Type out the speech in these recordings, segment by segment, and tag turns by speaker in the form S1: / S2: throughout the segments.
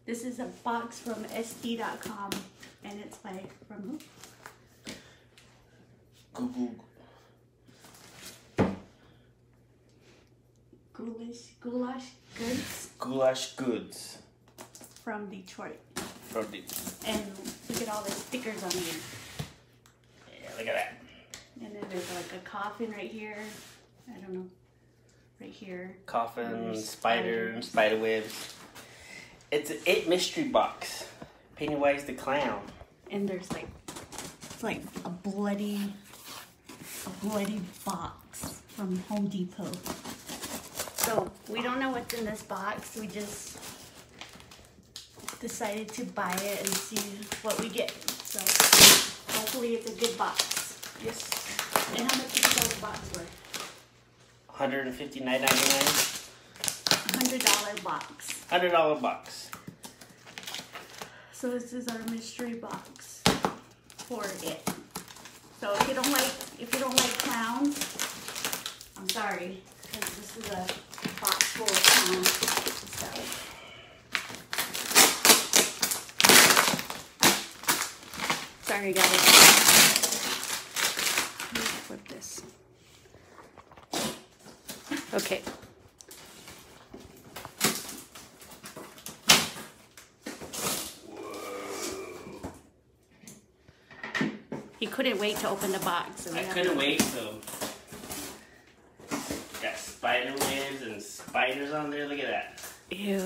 S1: This is a box from SD.com, and it's from who?
S2: Google.
S1: Ghoulish Goods.
S2: Ghoulish Goods.
S1: From Detroit.
S2: And
S1: look at all the stickers on here.
S2: yeah, look at that.
S1: And then there's like a coffin right here. I don't know. Right here.
S2: Coffin, spider webs. It's an It mystery box. Pennywise the clown.
S1: And there's like, it's like a bloody box from Home Depot. So we don't know what's in this box. We just decided to buy it and see what we get. So hopefully it's a good box.
S2: Yes.
S1: And how much is the box worth?
S2: $159.99.
S1: $100 box.
S2: $100 box.
S1: So this is our mystery box for it. So if you don't like clowns, I'm sorry, because this is a box full of clowns. So sorry guys. Let me flip this. Okay. You couldn't wait to open the box. So
S2: I couldn't wait, so got spider webs and spiders on there. Look at that.
S1: Ew.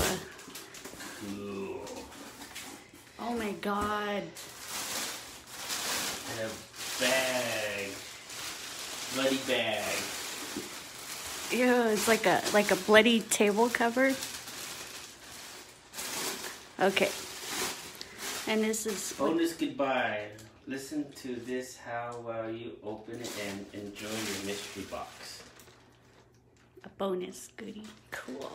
S2: Ooh.
S1: Oh my god.
S2: And a bag. Bloody bag.
S1: Ew, it's like a bloody table cover. Okay. And this is
S2: Bonus goodbye. Listen to this how while you open it and enjoy your mystery box.
S1: a bonus goodie. Cool.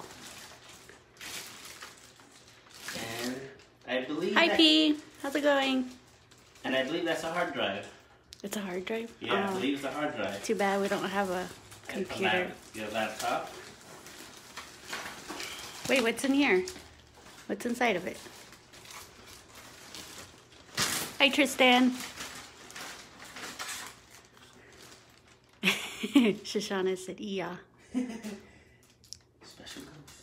S2: And I believe
S1: Hi P, how's it going?
S2: And I believe that's a hard drive.
S1: It's a hard drive?
S2: Yeah, I believe it's a hard drive.
S1: Too bad we don't have a computer.
S2: Your laptop.
S1: Wait, what's in here? What's inside of it? Hi, Tristan. Shoshana said, yeah.
S2: Special ghost.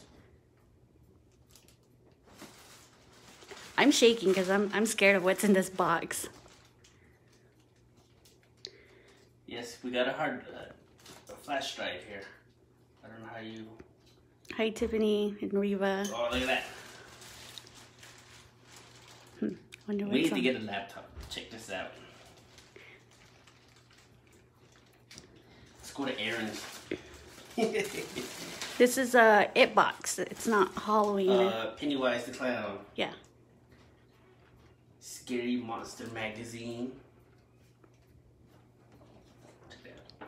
S1: I'm shaking because I'm scared of what's in this box.
S2: Yes, we got a flash drive here. I don't know how you...
S1: Hi, Tiffany and Reva.
S2: Oh, look at that.
S1: Wonder
S2: We
S1: what's
S2: need to
S1: on.
S2: get a laptop. Check this out. Let's go to errands.
S1: This is a It box. It's not Halloween.
S2: Pennywise the Clown.
S1: Yeah.
S2: Scary Monster Magazine. Check that out.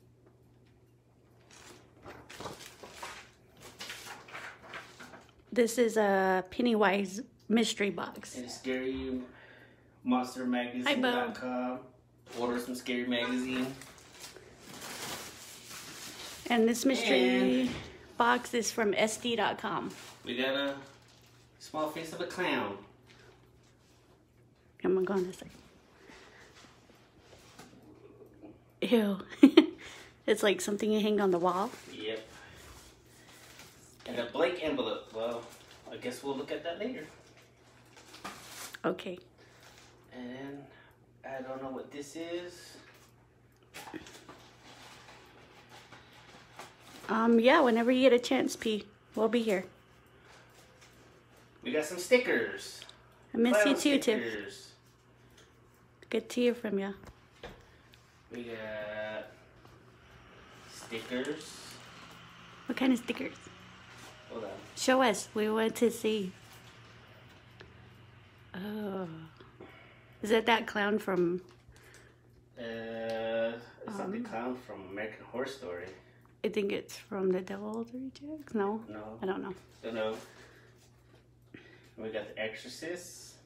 S1: This is a Pennywise mystery box.
S2: And Scary Monster Magazine.com. Order some Scary Magazine.
S1: And this mystery box is from SD.com.
S2: We got a small face of a clown.
S1: I'm gonna go on this side. Ew. It's like something you hang on the wall.
S2: Yep. And a blank envelope. Well, I guess we'll look at that later.
S1: Okay.
S2: And I don't know what this is.
S1: Yeah, whenever you get a chance, P, we'll be here.
S2: We got some stickers.
S1: I miss
S2: Clown
S1: you too, Tiff.
S2: stickers.
S1: Good to hear from you.
S2: We got stickers.
S1: What kind of stickers?
S2: Hold on.
S1: Show us. We want to see. Oh. Is it that clown from...
S2: It's not the clown from American Horror Story.
S1: I think it's from The Devil's Rejects? No?
S2: No.
S1: I don't know.
S2: Don't know. We got The Exorcist.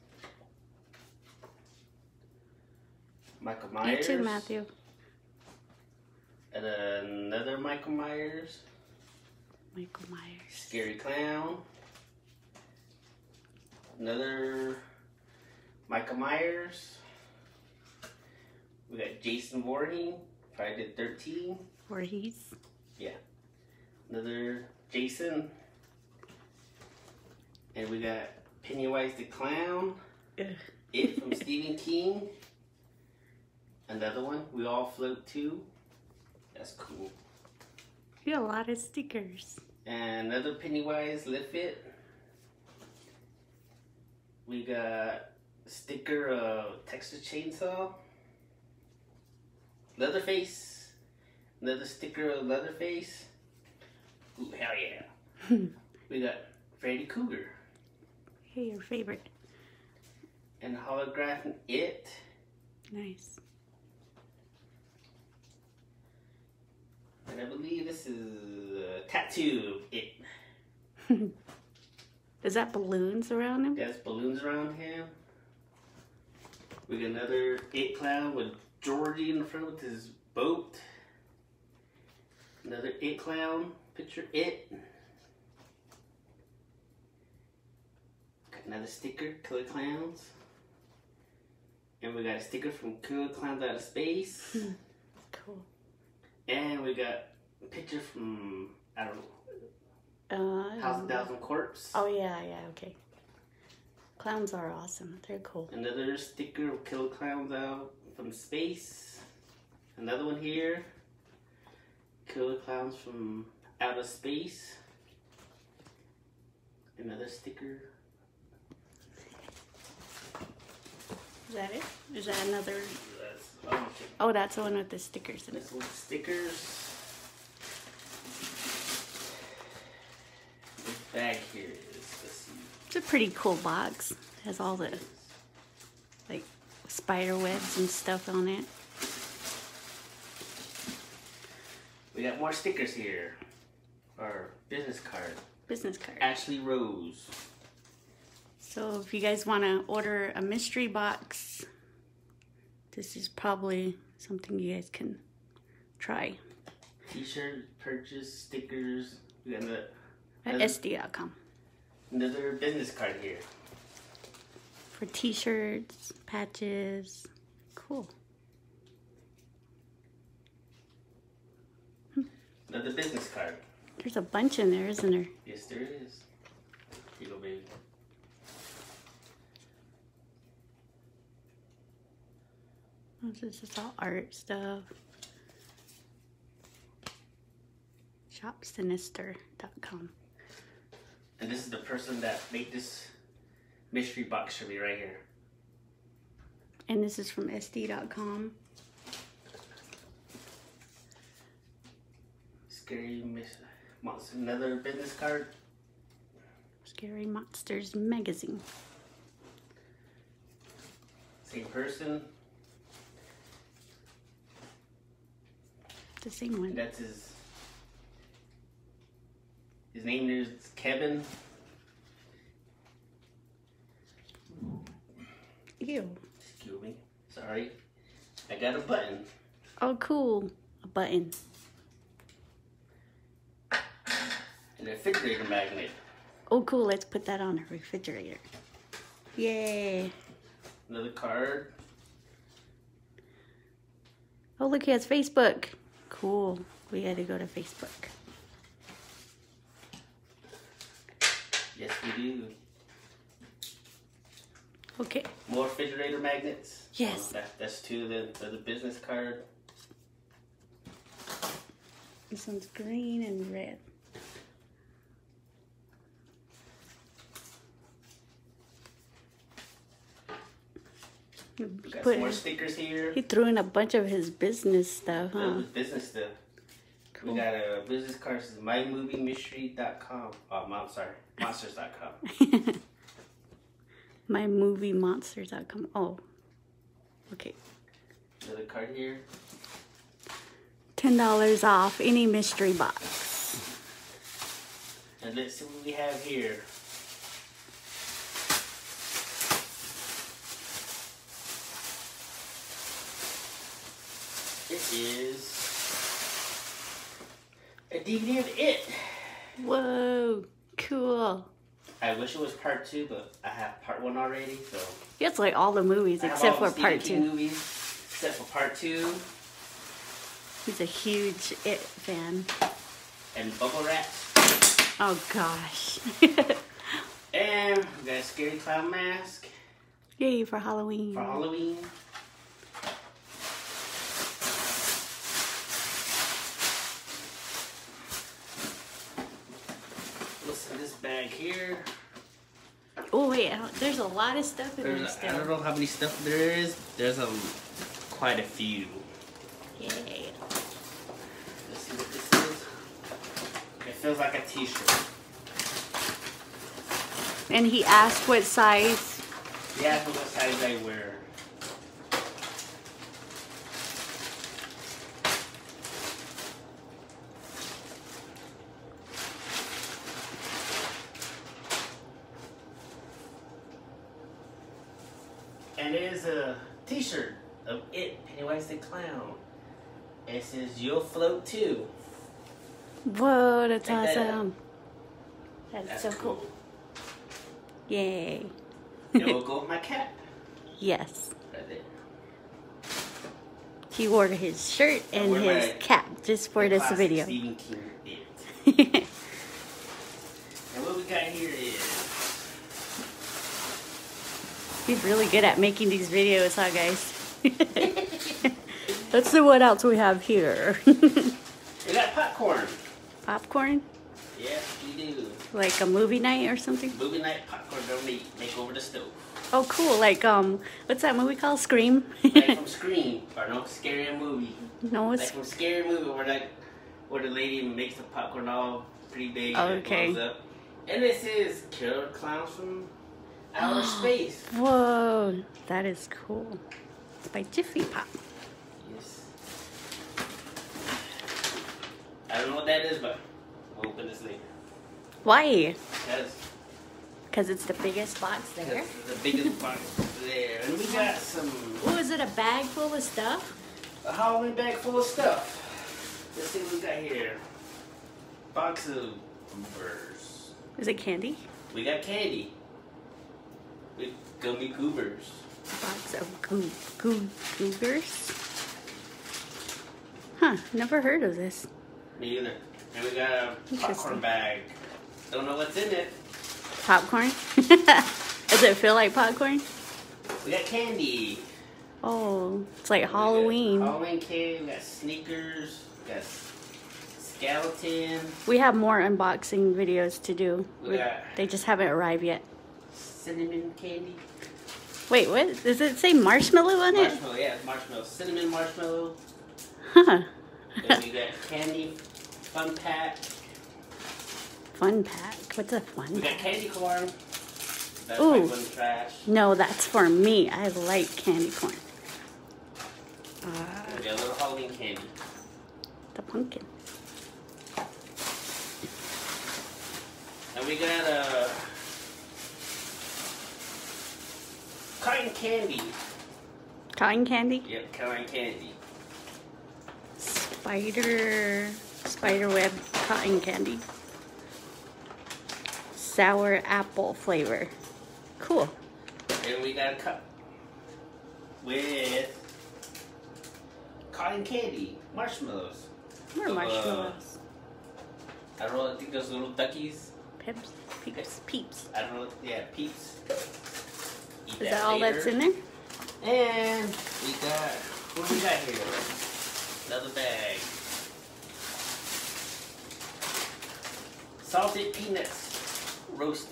S2: Michael Myers.
S1: You too, Matthew.
S2: And another Michael Myers.
S1: Michael Myers.
S2: Scary Clown. Another Michael Myers. We got Jason Voorhees, Friday the 13th.
S1: Voorhees.
S2: Yeah. Another Jason. And we got Pennywise the Clown.
S1: Ugh.
S2: It from Stephen King. Another one, We All Float Too. That's cool.
S1: You got a lot of stickers.
S2: And another Pennywise Lift It. We got a sticker of Texas Chainsaw. Leatherface. Another sticker of Leatherface. Ooh, hell yeah. We got Freddy Krueger.
S1: Hey, your favorite.
S2: And holograph It.
S1: Nice.
S2: And I believe this is a tattoo of It.
S1: Is that balloons around him?
S2: That's balloons around him. We got another It clown with Georgie in the front with his boat. Another It clown, picture It. Got another sticker, Killer Clowns. And we got a sticker from Killer Clowns Out of Space.
S1: Cool.
S2: And we got a picture from, I don't know, House of Thousand Corpse.
S1: Oh, yeah, okay. Clowns are awesome. They're cool.
S2: Another sticker of Killer Clowns Out from Space. Another one here. Killer Clowns from Outer Space. Another sticker.
S1: Is that it? Is that another?
S2: Okay.
S1: Oh, that's the one with the stickers in it.
S2: This one's stickers. This bag here is, let's see.
S1: It's a pretty cool box. It has all the like spider webs and stuff on it.
S2: We got more stickers here. Our business card.
S1: Business card.
S2: Ashley Rose.
S1: So if you guys want to order a mystery box, this is probably something you guys can try.
S2: T-shirt purchase, stickers. We got
S1: At SD.com.
S2: Another business card here.
S1: For t-shirts, patches. Cool.
S2: Another business card.
S1: There's a bunch in there, isn't there?
S2: Yes, there is. Here you go, baby.
S1: Oh, this is all art stuff. Shopsinister.com.
S2: And this is the person that made this mystery box for me right here.
S1: And this is from SD.com.
S2: Scary Monster. Another business card.
S1: Scary Monsters magazine.
S2: Same person.
S1: The same one.
S2: That's his name is Kevin.
S1: Ew.
S2: Excuse me. Sorry. I got a button.
S1: Oh, cool. A button.
S2: And a refrigerator magnet.
S1: Oh, cool. Let's put that on a refrigerator. Yay.
S2: Another card.
S1: Oh, look, he has Facebook. Cool. We got to go to Facebook.
S2: Yes, we do.
S1: Okay.
S2: More refrigerator magnets.
S1: Yes.
S2: That's two of the business card.
S1: This one's green and red.
S2: Got some more stickers here.
S1: He threw in a bunch of his business stuff, huh?
S2: Business stuff.
S1: Cool.
S2: We got a business card. This is mymoviemystery.com. Oh, I'm sorry. Monsters.com.
S1: Mymoviemonsters.com. Oh. Okay.
S2: Another card here.
S1: $10 off any mystery box.
S2: And let's see what we have here. It is a DVD of It.
S1: Whoa. Cool.
S2: I wish it was part 2, but I have part 1 already, so.
S1: It's like all the movies except for part 2.
S2: Movies, except for part 2.
S1: He's a huge It fan.
S2: And bubble wrap.
S1: Oh gosh.
S2: And we got a scary clown mask.
S1: Yay, for Halloween.
S2: For Halloween. What's in this bag here?
S1: Oh wait, there's a lot of stuff in there still.
S2: I don't know how many stuff there is. There's quite a few.
S1: Yay.
S2: Let's see what this is. It feels like a t-shirt.
S1: And he asked what size.
S2: He asked what size I wear. And it is a t-shirt of It, Pennywise the Clown. And it says, "You'll float too."
S1: Whoa, that's
S2: Check that
S1: awesome. That's so cool. Yay.
S2: It will go with my cap.
S1: Yes.
S2: Right there.
S1: He wore his shirt and his cap just for this video.
S2: Stephen King It. And what we got here is...
S1: He's really good at making these videos, huh, guys? Let's see what else we have here.
S2: We got popcorn.
S1: Popcorn?
S2: Yes, we do.
S1: Like a movie night or something?
S2: Movie night popcorn don't make over the stove.
S1: Oh, cool. Like, what's that movie called? Scream?
S2: Like from Scream, or no, Scary Movie.
S1: No, it's...
S2: Like from Scary Movie, where the lady makes the popcorn all pretty big
S1: Oh,
S2: and
S1: okay.
S2: it blows up. And this is Killer Clowns from Outer Space.
S1: Whoa, that is cool. It's by Jiffy Pop.
S2: Yes. I don't know what that is, but we'll open this later.
S1: Why?
S2: Because
S1: it's the biggest box there?
S2: it's the biggest box there. And we got some...
S1: Oh, is it a bag full of stuff?
S2: A Halloween bag full of stuff. Let's see what we got here. Box of goobers.
S1: Is it candy?
S2: We got candy. With gummy goobers.
S1: Box of goobers? Huh, never heard of this.
S2: Me either. And we got a popcorn bag. Don't know what's in it.
S1: Popcorn? Does it feel like popcorn?
S2: We got candy.
S1: Oh, it's like Halloween.
S2: Halloween candy. We got sneakers. We got skeleton.
S1: We have more unboxing videos to do.
S2: got
S1: They just haven't arrived yet.
S2: cinnamon candy.
S1: Wait, what? Does it say marshmallow on it?
S2: Marshmallow, yeah, marshmallow. Cinnamon marshmallow.
S1: Huh.
S2: Then we got candy fun pack.
S1: Fun pack? What's a fun
S2: We got
S1: pack?
S2: candy corn. That's
S1: Ooh.
S2: like one trash.
S1: No, that's for me. I like candy corn.
S2: We got a little Halloween candy.
S1: The pumpkin.
S2: And we got cotton candy.
S1: Cotton candy?
S2: Yep, cotton candy.
S1: Spiderweb cotton candy. Sour apple flavor. Cool.
S2: And we got a cup with cotton candy, marshmallows.
S1: More marshmallows.
S2: I don't know, I think those little duckies.
S1: Peeps.
S2: I don't know, yeah, peeps. Eat
S1: Is that all
S2: later.
S1: that's in there?
S2: And we got, what do we got here? Another bag. Salted peanuts, roasted.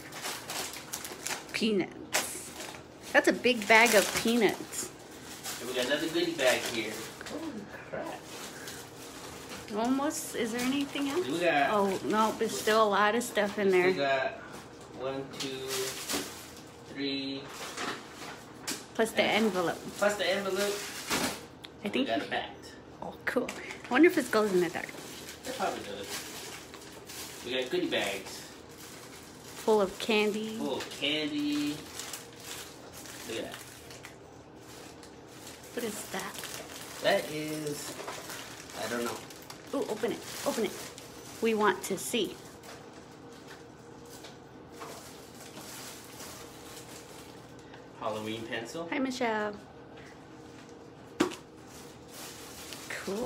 S1: Peanuts. That's a big bag of peanuts.
S2: And we got another goodie bag here. Holy crap.
S1: Almost. Is there anything else?
S2: We got,
S1: Oh, no, there's still a lot of stuff in there.
S2: we got 1, 2, 3.
S1: Plus the envelope.
S2: Plus the envelope.
S1: I think.
S2: We got a bat.
S1: Oh, cool. I wonder if it goes in the dark.
S2: It probably does. We got goodie bags.
S1: Full of candy.
S2: Full of candy. Look at that.
S1: What is that?
S2: That is, I don't know.
S1: Ooh, open it. Open it. We want to see.
S2: Halloween pencil.
S1: Hi, Michelle. Cool.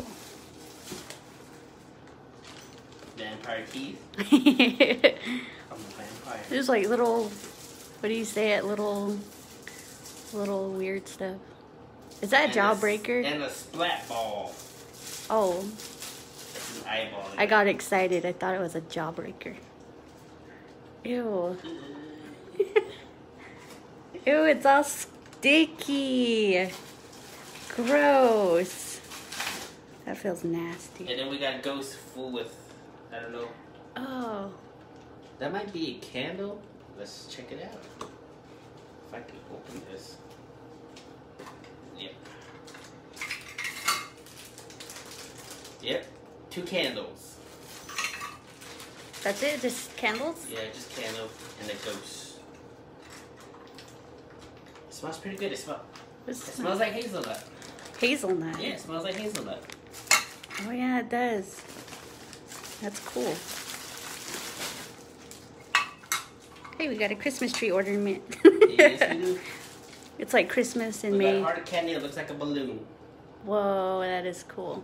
S2: Vampire teeth. I'm a vampire.
S1: There's like little, what do you say it? Little weird stuff. Is that a jawbreaker?
S2: And a splat ball.
S1: Oh.
S2: It's an eyeball.
S1: I got excited. I thought it was a jawbreaker. Ew. Ew, it's all sticky. Gross. That feels nasty.
S2: And then we got a ghost full with, I don't know.
S1: Oh.
S2: That might be a candle. Let's check it out. If I can open this. Yep. Yep. 2 candles.
S1: That's it? Just candles?
S2: Yeah, just candle and a ghost. It smells pretty good. It smells like hazelnut.
S1: Hazelnut?
S2: Yeah, it smells like hazelnut.
S1: Oh yeah, it does. That's cool. Hey, we got a Christmas tree ornament.
S2: Yes, we do.
S1: It's like Christmas in
S2: We
S1: May.
S2: got heart candy. It looks like a balloon.
S1: Whoa, that is cool.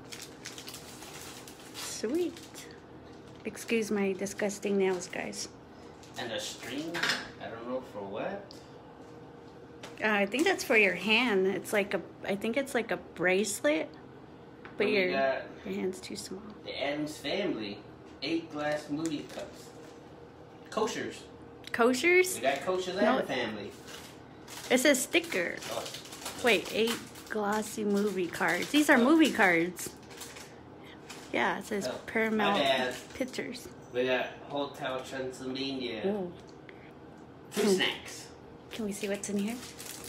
S1: Sweet. Excuse my disgusting nails, guys.
S2: And a string. I don't know for what.
S1: I think that's for your hand. It's like I think it's like a bracelet, but your hand's too small.
S2: The Addams Family, 8 glass movie cups. Koshers.
S1: Koshers?
S2: We got Koshers and the family.
S1: It says sticker.
S2: Oh.
S1: Wait, 8 glossy movie cards. These are movie cards. Yeah, it says Paramount Pictures.
S2: We got Hotel Transylvania.
S1: Ooh.
S2: Fruit snacks.
S1: Can we see what's in here?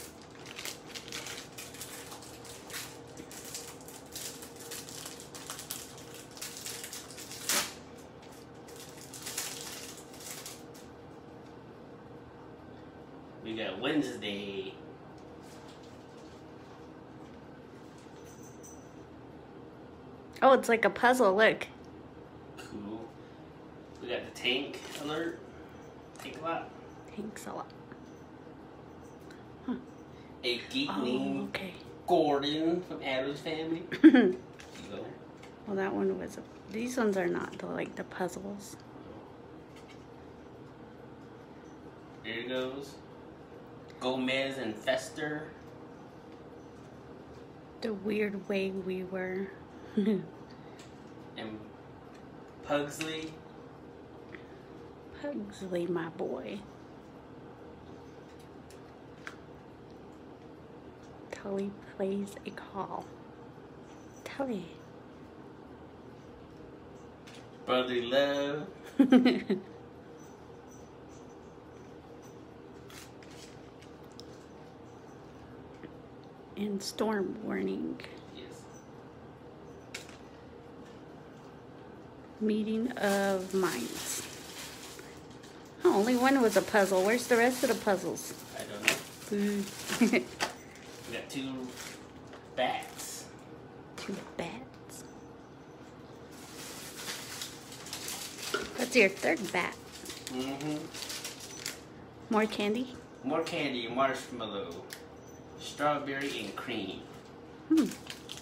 S2: We got Wednesday.
S1: Oh, it's like a puzzle. Look.
S2: Cool. We got the tank alert. Tank a lot.
S1: Thanks a lot.
S2: A geek named Gordon from Addams Family.
S1: Well, that one was. These ones are not like the puzzles.
S2: There it goes. Gomez and Fester.
S1: The weird way we were.
S2: And Pugsley.
S1: Pugsley, my boy. Tully plays a call. Tully.
S2: Brotherly Love.
S1: And Storm Warning.
S2: Yes.
S1: Meeting of Minds. Oh, only one was a puzzle. Where's the rest of the puzzles?
S2: I don't know. We got 2 bats.
S1: 2 bats. That's your 3rd bat.
S2: Mm-hmm.
S1: More candy?
S2: More candy, marshmallow, strawberry, and cream. And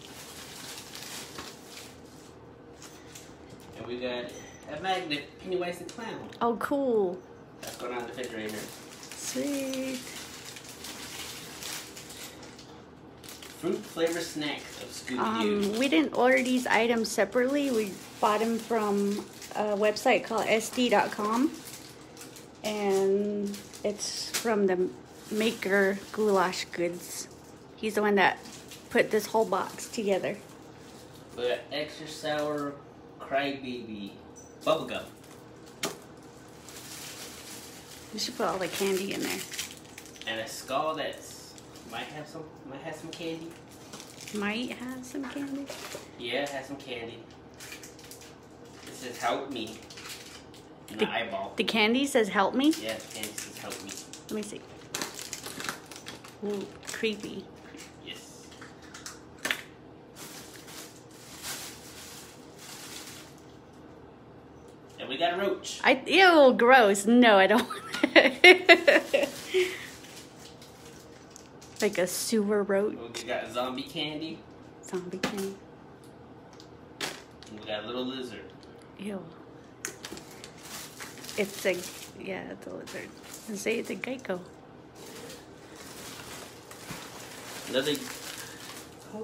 S2: we got a magnet, Pennywise the Clown.
S1: Oh, cool.
S2: That's going on the refrigerator.
S1: Sweet.
S2: Fruit flavor snack of Scooby-Doo.
S1: We didn't order these items separately. We bought them from a website called sd.com. And it's from the maker Ghoulish Goods. He's the one that put this whole box together.
S2: We got extra sour crybaby bubblegum.
S1: We should put all the candy in there.
S2: And a skull that's might have some candy.
S1: Might have some candy.
S2: Yeah, it has some candy. It says help me. In the eyeball.
S1: The candy says help me?
S2: Yeah, the candy says help me.
S1: Let me see. Ooh, creepy.
S2: Yes. And we got a roach.
S1: Ew, gross. No, I don't. Like a sewer roach.
S2: We got zombie candy.
S1: Zombie candy.
S2: And we got a little lizard.
S1: Ew. It's a, yeah, it's a lizard. And say it's a gecko.
S2: Another. Oh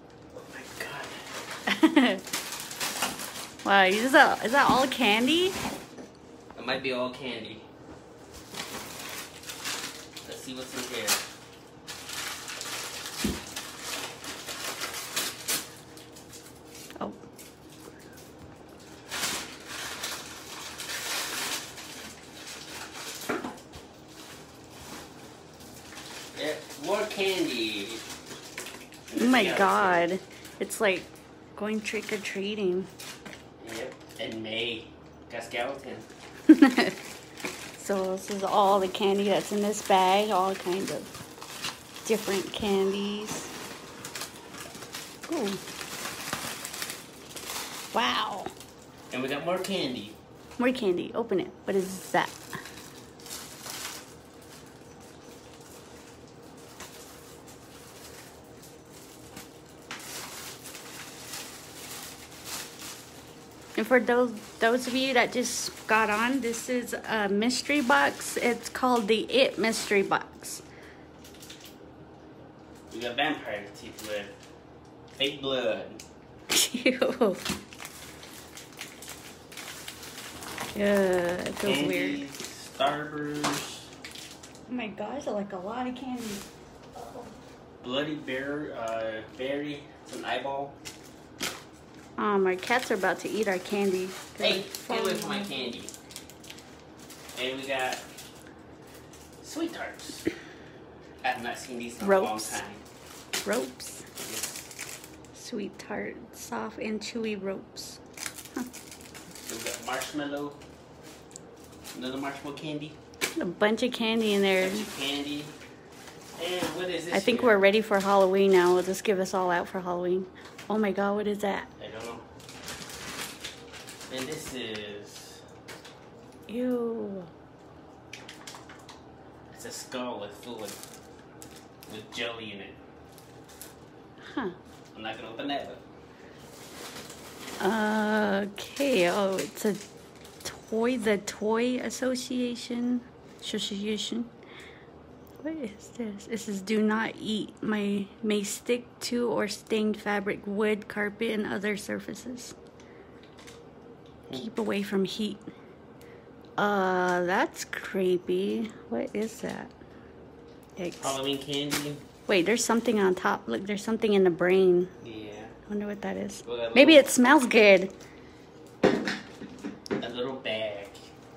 S2: my god.
S1: Wow, is that all candy?
S2: It might be all candy. Let's see what's in here.
S1: Oh.
S2: Yeah, more candy.
S1: Oh my god. It's like going trick-or-treating.
S2: Yep, in May. Got skeleton.
S1: So this is all the candy that's in this bag. All kinds of different candies. Ooh. Wow.
S2: And we got more candy.
S1: More candy. Open it. What is that? And for those of you that just got on, this is a mystery box. It's called the It Mystery Box.
S2: We got vampire teeth with fake blood.
S1: Ew. Yeah, it feels
S2: Candy,
S1: weird.
S2: Starburst.
S1: Oh my gosh, like a lot of candy.
S2: Bloody berry. It's an eyeball.
S1: My cats are about to eat our candy.
S2: Hey, get away from my candy. And we got sweet tarts. I have not seen these in a long time.
S1: Ropes. Sweet tart, soft and chewy ropes. Huh.
S2: We got marshmallow. Another marshmallow candy.
S1: A bunch of candy in there.
S2: Bunch of candy. And what is this?
S1: I think
S2: here?
S1: we're ready for Halloween now. We'll just give us all out for Halloween. Oh my god, what is that?
S2: I don't know. And this is...
S1: Ew.
S2: It's a skull with with jelly in it.
S1: Huh.
S2: I'm not gonna open that, but...
S1: Okay, oh, it's a toy, the Toy Association. What is this? This is do not eat. May stick to or stained fabric, wood, carpet, and other surfaces. Keep away from heat. That's creepy. What is that? Yikes.
S2: Halloween candy.
S1: Wait, there's something on top. Look, there's something in the brain.
S2: Yeah.
S1: I wonder what that is.
S2: Well, that
S1: Maybe
S2: little-
S1: it smells good.
S2: A little bag.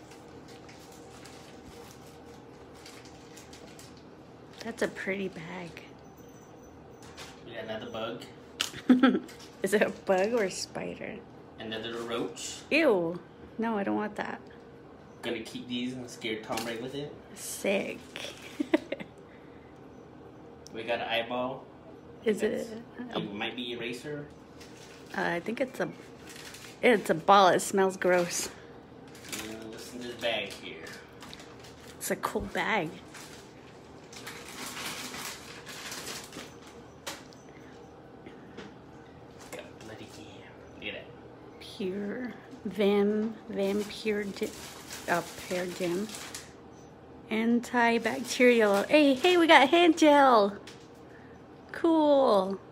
S1: That's a pretty bag.
S2: We got another bug.
S1: Is it a bug or a spider?
S2: Another little roach.
S1: Ew. No, I don't want that.
S2: Gonna keep these and scare Tom right with it.
S1: Sick.
S2: We got an eyeball.
S1: Is it?
S2: It might be eraser.
S1: I think it's a ball. It smells gross.
S2: And what's in this bag here?
S1: It's a cool bag.
S2: Got bloody yam. Look at that.
S1: Pure vampire gem. Antibacterial. Hey, we got hand gel. Cool.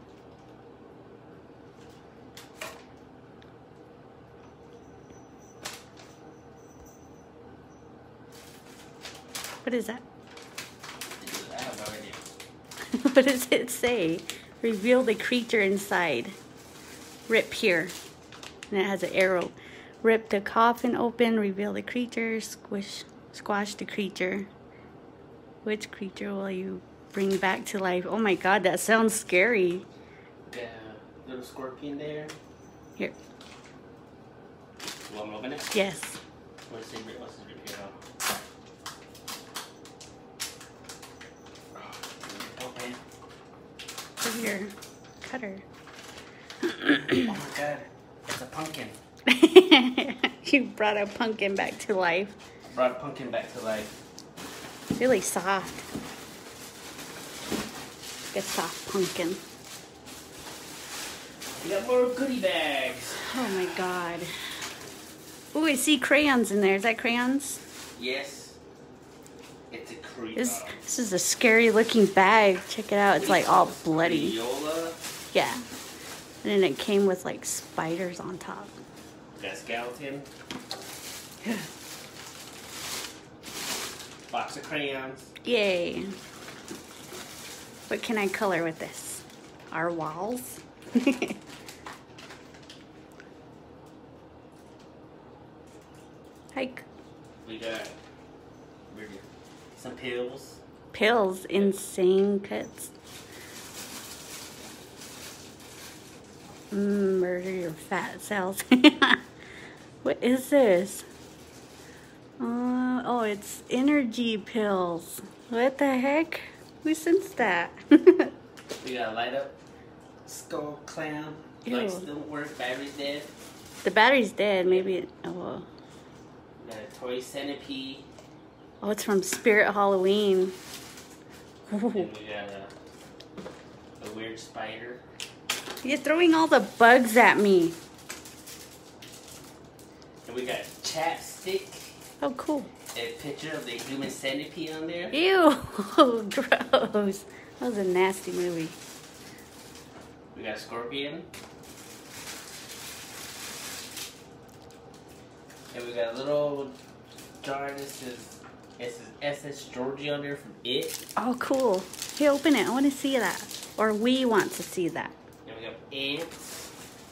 S1: What is that?
S2: I have no idea.
S1: What does it say? Reveal the creature inside. Rip here. And it has an arrow. Rip the coffin open, reveal the creature, squash the creature. Which creature will you bring back to life? Oh my god, that sounds scary.
S2: The little scorpion there.
S1: Here.
S2: You want me to open it?
S1: Yes.
S2: What's this rip here? Open.
S1: Over here. Cutter.
S2: Oh my god. It's a pumpkin.
S1: You brought a pumpkin back to life.
S2: Brought a pumpkin back to life.
S1: Really soft. like a soft pumpkin.
S2: We got more goodie bags.
S1: Oh my god. Oh, I see crayons in there. Is that crayons?
S2: Yes. It's a crayon.
S1: This is a scary looking bag. Check it out. It's like all bloody.
S2: Viola.
S1: Yeah. And then it came with like spiders on top.
S2: Got a skeleton. Box of crayons.
S1: Yay. What can I color with this? Our walls? Hike.
S2: We got some pills.
S1: Pills. Insane cuts. Murder your fat cells. What is this? Oh, it's energy pills. What the heck? Who sensed that?
S2: We got a light up skull clown.
S1: Ew.
S2: Lights don't work. Battery's dead.
S1: The battery's dead. Maybe it. Oh.
S2: We got a toy centipede.
S1: Oh, it's from Spirit Halloween.
S2: And we got a weird spider.
S1: You're throwing all the bugs at me.
S2: And we got chapstick.
S1: Oh, cool.
S2: A picture of the human centipede on there.
S1: Ew. Gross. That was a nasty movie.
S2: We got a scorpion. And we got a little jar. This is SS Georgie on there from It.
S1: Oh, cool. Hey, open it. I want to see that. Or we want to see that.
S2: And we got ants.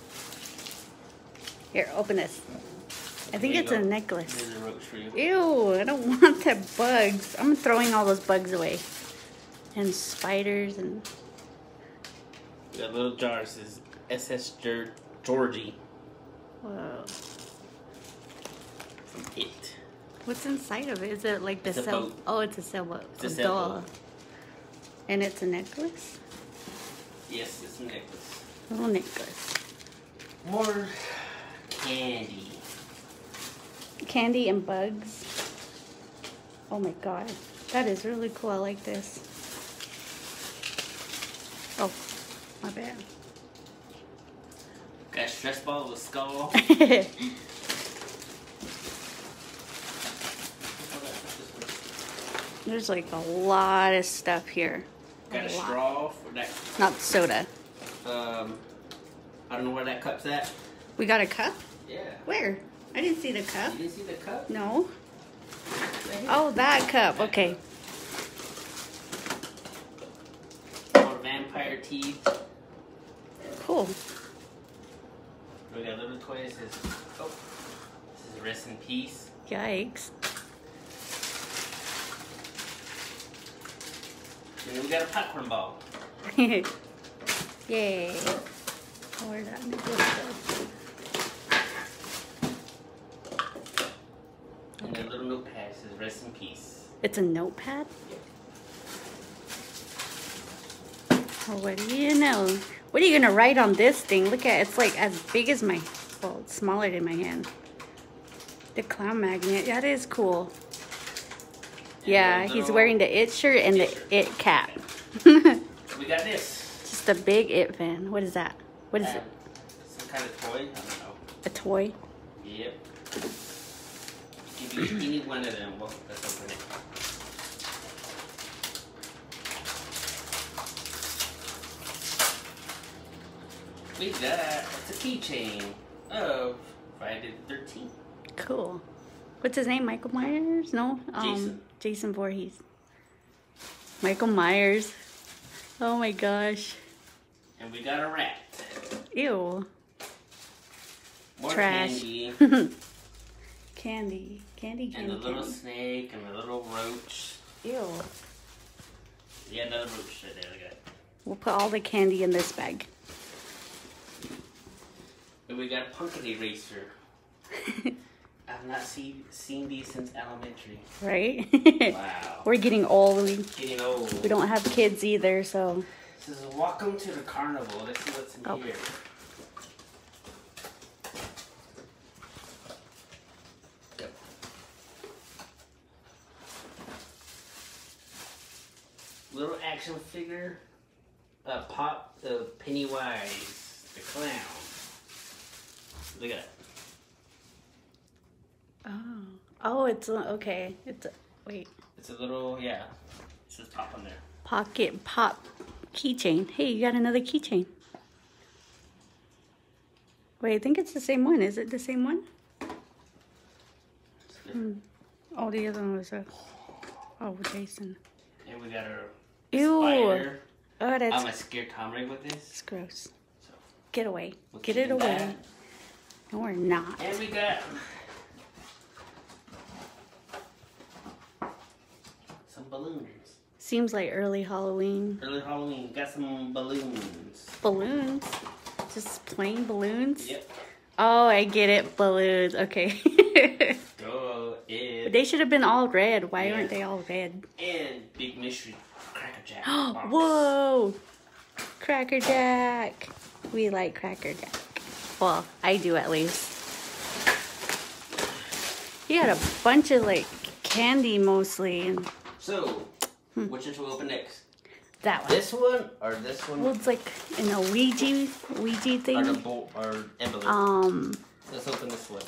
S1: Here, open this. I think it's a necklace.
S2: There's a roach for you.
S1: Ew, I don't want that bugs. I'm throwing all those bugs away. And spiders and...
S2: We got a little jar. This is SS Georgie
S1: Whoa.
S2: from It.
S1: What's inside of it? Is it like the
S2: It's a
S1: cell?
S2: boat.
S1: Oh, it's a sailboat.
S2: It's a
S1: Oh,
S2: sailboat.
S1: duh. And it's a necklace?
S2: Yes, it's a necklace.
S1: Little necklace.
S2: More candy.
S1: Candy and bugs. Oh my god. That is really cool. I like this. Oh, my bad.
S2: Got a stress ball with a skull.
S1: There's like a lot of stuff here.
S2: Got a
S1: lot.
S2: straw for that.
S1: Not soda.
S2: I don't know where that cup's at.
S1: We got a cup?
S2: Yeah.
S1: Where? I didn't see the cup.
S2: You didn't see the cup?
S1: No.
S2: Right here.
S1: Oh, that cup. Okay.
S2: More vampire teeth.
S1: Cool.
S2: We got a little toy that says, oh, this is rest in peace.
S1: Yikes.
S2: And then we got a popcorn ball.
S1: Yay. Oh, where'd that necklace go?
S2: And a little notepad that says rest in peace.
S1: It's a notepad? Oh, what do you know? What are you gonna write on this thing? Look at it. It's like as big as my, well, it's smaller than my hand. The clown magnet. That is cool. Yeah, he's wearing the It shirt and the It cap.
S2: We got this.
S1: Just a big It fan. What is that? What is it?
S2: Some kind of toy. I don't know.
S1: A toy?
S2: Yep. You need one of them. Well, let's open it. We got it's a keychain of Friday the 13th.
S1: Cool. What's his name? Michael Myers? No?
S2: Jason.
S1: Jason Voorhees. Michael Myers. Oh my gosh.
S2: And we got a rat.
S1: Ew.
S2: More
S1: Trash.
S2: candy.
S1: Candy. Candy,
S2: And a little
S1: candy.
S2: snake and a little roach.
S1: Ew.
S2: Yeah, another roach right there. Look at it.
S1: We'll put all the candy in this bag.
S2: And we got a pumpkin eraser. I've not seen these since elementary.
S1: Right?
S2: Wow.
S1: We're getting old.
S2: Getting old.
S1: We don't have kids either, so.
S2: This is welcome to the carnival. Let's see what's in
S1: Oh.
S2: here. Go. Little action figure a pop of Pennywise, the clown. Look at it.
S1: Oh. Oh, it's okay. It's wait.
S2: It's a little, yeah. It says pop on there.
S1: Pocket pop keychain. Hey, you got another keychain. Wait, I think it's the same one. Is it the same one? Oh, the other one was a... Oh, Jason.
S2: And we got our
S1: Ew.
S2: spider.
S1: Oh, that's...
S2: I'm gonna scare Tom Ray with this.
S1: It's gross.
S2: So,
S1: Get away.
S2: we'll
S1: Get
S2: keep
S1: it away.
S2: that.
S1: No, we're not.
S2: And we got some balloons.
S1: Seems like early Halloween.
S2: Early Halloween, got some balloons.
S1: Balloons? Just plain balloons?
S2: Yep.
S1: Oh, I get it. Balloons. Okay.
S2: Go it.
S1: They should have been all red. Why
S2: Yeah.
S1: aren't they all red?
S2: And big mystery Cracker Jack box.
S1: Whoa! Cracker Jack. We like Cracker Jack. Well, I do at least. He had a bunch of like candy mostly, and
S2: So, which one should we open next?
S1: that one.
S2: This one or this one?
S1: Well, it's like in a Ouija thing.
S2: Or the or envelope. Let's open this one.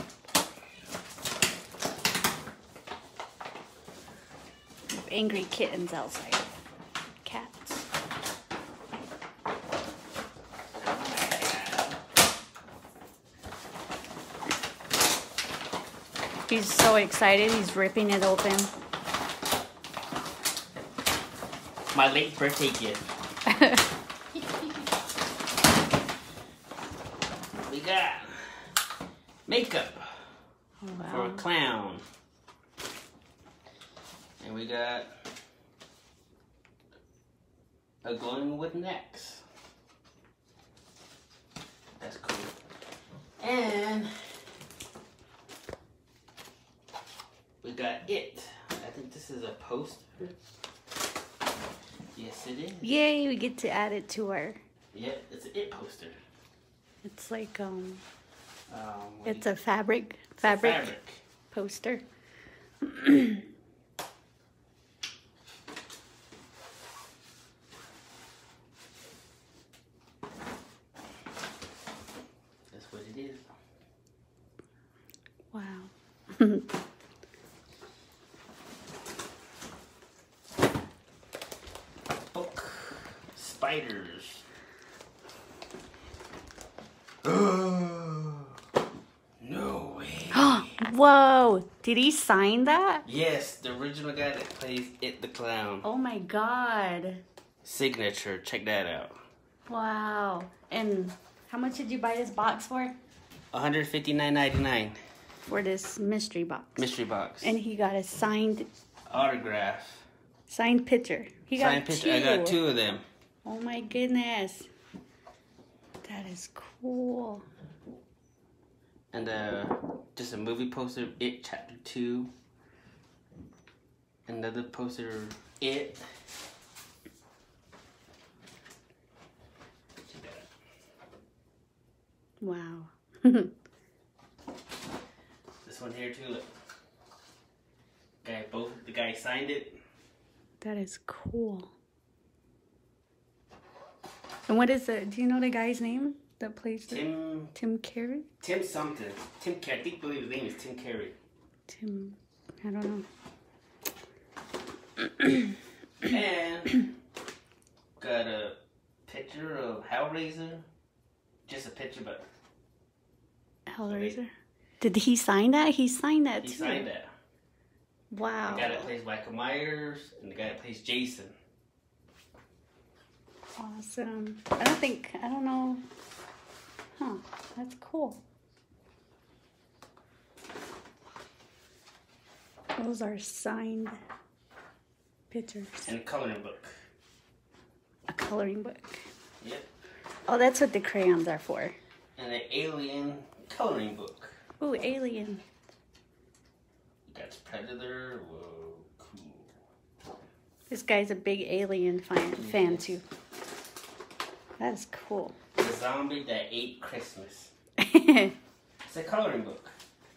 S1: Angry kittens outside. Cats. He's so excited. He's ripping it open.
S2: My late birthday gift. We got makeup
S1: Oh,
S2: for a
S1: wow.
S2: clown. And we got a glowing wooden axe. That's cool. And we got it. I think this is a poster. Yes, it is.
S1: Yay! We get to add it to our.
S2: Yep, it's an it poster.
S1: It's like
S2: What
S1: It's
S2: do
S1: a fabric
S2: it's a
S1: poster.
S2: That's what it is.
S1: Wow.
S2: Book. Spiders. No way.
S1: Whoa! Did he sign that?
S2: Yes, the original guy that plays It the Clown.
S1: Oh my god!
S2: Signature. Check that out.
S1: Wow. And how much did you buy this box for?
S2: $159.99.
S1: For this mystery box.
S2: Mystery box.
S1: And he got a signed
S2: Autograph.
S1: picture. He got
S2: Signed picture. I got 2 of them.
S1: Oh my goodness. That is cool.
S2: And just a movie poster, It Chapter 2. Another poster, It. Check that out.
S1: Wow.
S2: This one here too, look. The guy signed it.
S1: That is cool. And what is it? Do you know the guy's name that plays the Tim Carey?
S2: Tim something. Tim Carey. I believe his name is Tim Carey.
S1: Tim, I don't know.
S2: And got a picture of Hellraiser. Just a picture, but
S1: Hellraiser. Did he sign that? He signed that
S2: he
S1: too.
S2: signed that.
S1: Wow.
S2: The guy that plays Michael Myers and the guy that plays Jason.
S1: Awesome. I don't know. Huh. That's cool. Those are signed pictures.
S2: And a coloring book.
S1: A coloring book.
S2: Yep.
S1: Oh, that's what the crayons are for.
S2: And an alien coloring book.
S1: Ooh, alien.
S2: That's Predator. Whoa, cool.
S1: This guy's a big alien fan too. That's cool.
S2: The zombie that ate Christmas. It's a coloring book.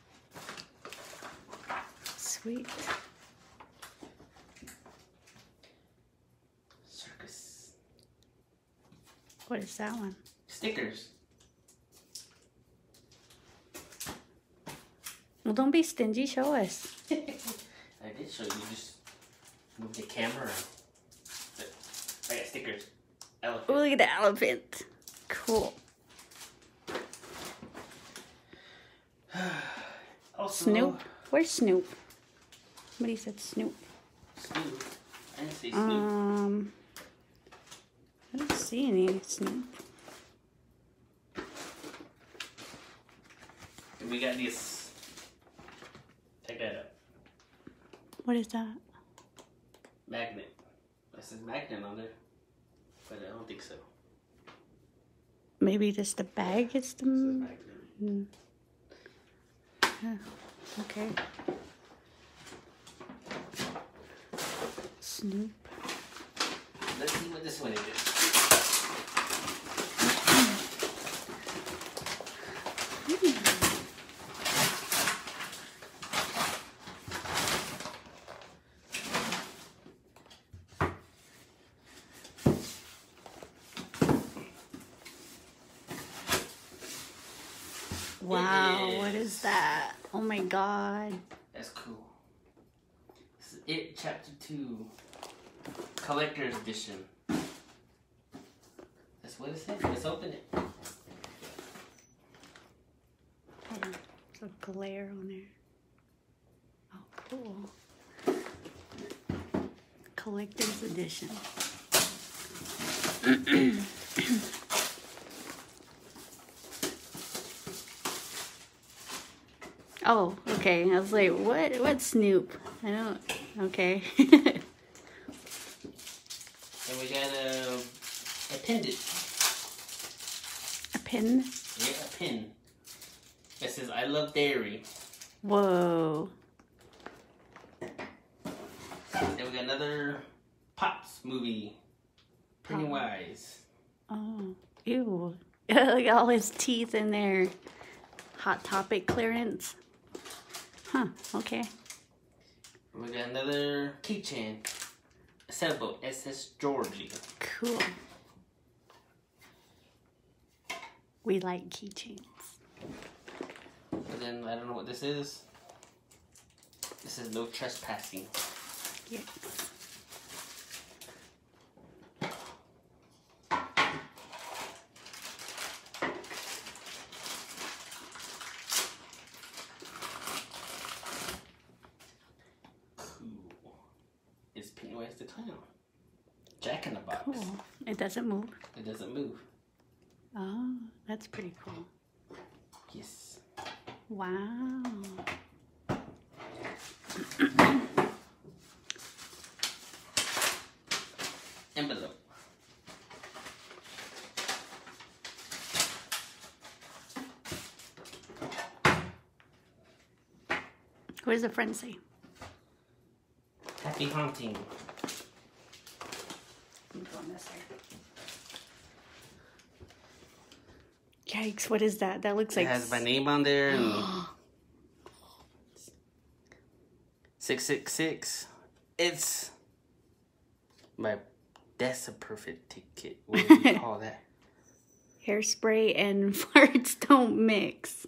S1: Sweet.
S2: Circus.
S1: What is that one?
S2: Stickers.
S1: Well, don't be stingy. Show us.
S2: I did show you. Just move the camera around. But I got stickers. Elephant.
S1: Oh, look at the elephant. Cool.
S2: Also,
S1: Snoop. Where's Snoop? Somebody said Snoop.
S2: Snoop. I didn't see Snoop.
S1: I don't see any Snoop.
S2: And we got this. Check that out.
S1: What is that?
S2: Magnet. It says magnet on there. But I don't think so.
S1: Maybe just the bag is the...
S2: Magnet.
S1: Yeah. Okay. Snoop.
S2: Let's see what this one is.
S1: Wow, what is that? Oh my god.
S2: That's cool. This is It Chapter 2 Collector's Edition. That's what it says. Let's open it.
S1: Hold on. There's a glare on there. Oh, cool. Collector's edition. Oh, okay. I was like, what Snoop? I don't... Okay.
S2: And we got a pendant.
S1: A pin?
S2: Yeah, a pin. It says, I love dairy.
S1: Whoa.
S2: Then we got another Pops movie. Pennywise.
S1: Oh, ew. Look at all his teeth in there. Hot Topic clearance. Huh, okay.
S2: We got another keychain. A sailboat, SS Georgie.
S1: Cool. We like keychains.
S2: But then, I don't know what this is. This is no trespassing.
S1: Yeah.
S2: It's Pennywise the Clown. Jack in the Box.
S1: Cool. It doesn't move.
S2: It doesn't move.
S1: Oh, that's pretty cool.
S2: Yes.
S1: Wow.
S2: Envelope.
S1: What does the front say?
S2: Happy haunting.
S1: I'm going this way. Yikes, what is that? That looks
S2: It
S1: like...
S2: has my name on there and 666. It's my That's a perfect ticket. What do you call that?
S1: Hairspray and farts don't mix.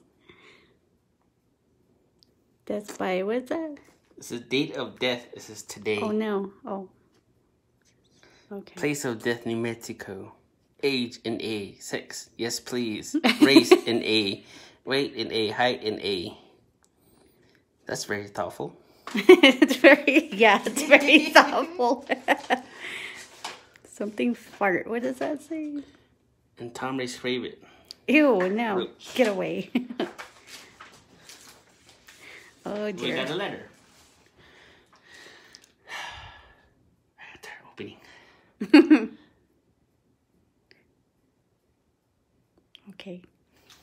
S1: That's by, what's that?
S2: It says date of death. It says today.
S1: Oh, no. Oh. Okay.
S2: Place of death, New Mexico. Age in A. Sex, yes please. Race in A. Weight in A. Height in A. That's very thoughtful.
S1: It's very thoughtful. Something fart. What does that say?
S2: And Tommy's favorite.
S1: Ew, no.
S2: Roach.
S1: Get away. Oh, dear.
S2: We got a letter. Right there, opening.
S1: Okay.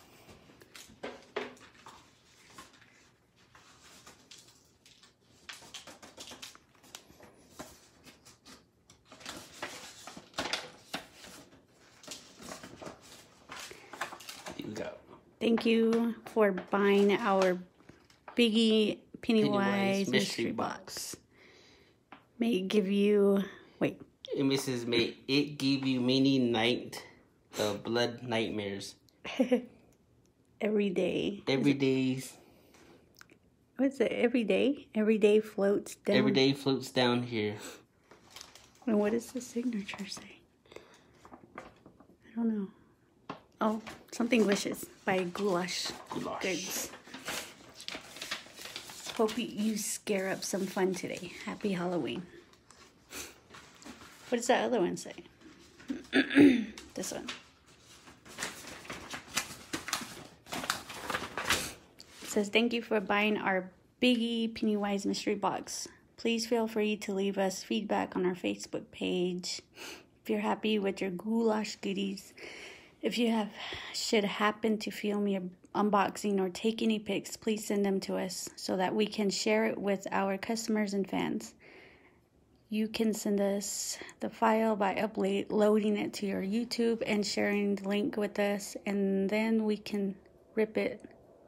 S2: Here we go.
S1: Thank you for buying our Biggie Pennywise mystery box. May it give you... Wait.
S2: And Mrs. May it give you many night the blood nightmares.
S1: Every day.
S2: Every day.
S1: What's it? Every day? Every day floats down.
S2: Every day floats down here.
S1: And what does the signature say? I don't know. Oh, something Wishes by Ghoulish. Goods. Hope you scare up some fun today. Happy Halloween. What does that other one say? This one. It says, thank you for buying our Biggie Pennywise mystery box. Please feel free to leave us feedback on our Facebook page. If you're happy with your goulash goodies, if you should happen to film your unboxing or take any pics, please send them to us so that we can share it with our customers and fans. You can send us the file by uploading it to your YouTube and sharing the link with us, and then we can rip it,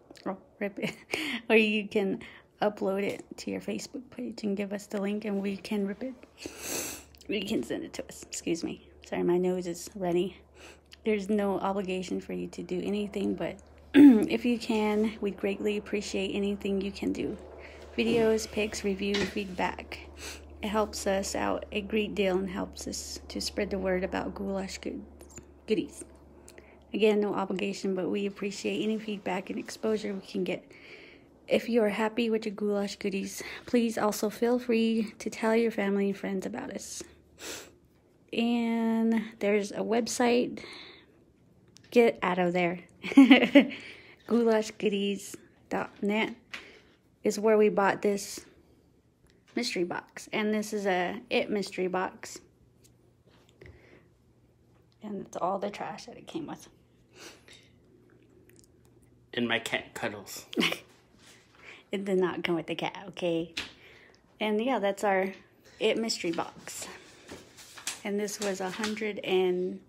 S1: or you can upload it to your Facebook page and give us the link, and we can rip it. You can send it to us. Excuse me. Sorry, my nose is runny. There's no obligation for you to do anything, but if you can, we'd greatly appreciate anything you can do. Videos, pics, review, feedback. It helps us out a great deal and helps us to spread the word about goulash goodies. Again, no obligation, but we appreciate any feedback and exposure we can get. If you are happy with your goulash goodies, please also feel free to tell your family and friends about us. And there's a website. Get out of there. Goulashgoodies.net is where we bought this mystery box. And this is a It mystery box. And it's all the trash that it came with.
S2: And my cat cuddles.
S1: It did not come with the cat, okay? And yeah, that's our It mystery box. And this was $159.99.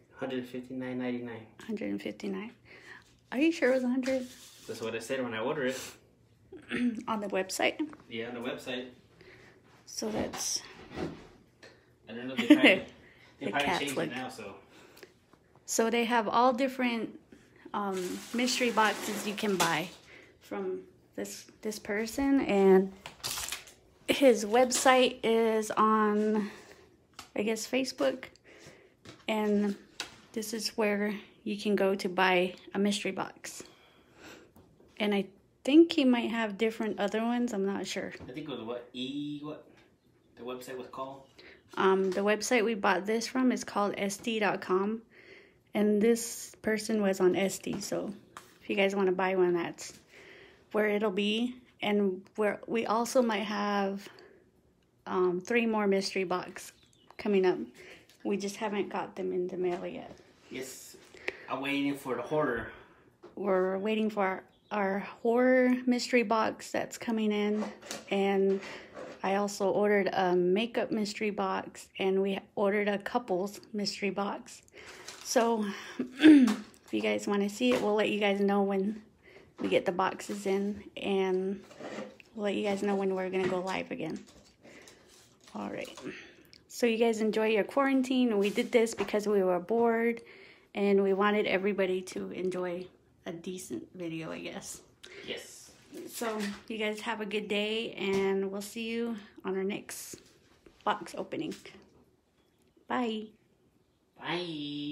S1: $159. Are you sure it was 100?
S2: That's what I said when I ordered it.
S1: On the website?
S2: Yeah, on the website.
S1: So that's...
S2: I don't know if they
S1: The
S2: probably
S1: cats
S2: changed
S1: look.
S2: it now,
S1: So they have all different mystery boxes you can buy from this person, and his website is on, I guess, Facebook, and this is where you can go to buy a mystery box. And I think he might have different other ones. I'm not sure.
S2: I think it was what the website was called?
S1: The website we bought this from is called SD.com. And this person was on SD, so if you guys want to buy one, that's where it'll be. And we also might have 3 more mystery box coming up. We just haven't got them in the mail yet.
S2: Yes, I'm waiting for the horror.
S1: We're waiting for our horror mystery box that's coming in, and I also ordered a makeup mystery box, and we ordered a couples mystery box. So, if you guys want to see it, we'll let you guys know when we get the boxes in, and we'll let you guys know when we're going to go live again. Alright, so you guys enjoy your quarantine. We did this because we were bored, and we wanted everybody to enjoy a decent video, I guess.
S2: Yes.
S1: So, you guys have a good day, and we'll see you on our next box opening. Bye.
S2: Bye.